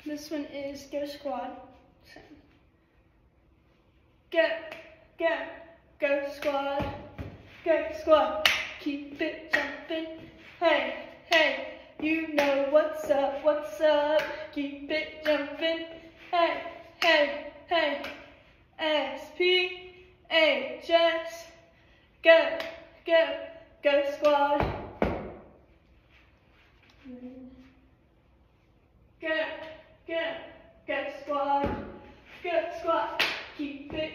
This one is Go Squad. Go, go, go squad, go squad, keep it jumping. Hey, hey, you know what's up, keep it jumping. Hey, hey, hey, SPHS, go, go, go squad. Go, go, go squad, keep it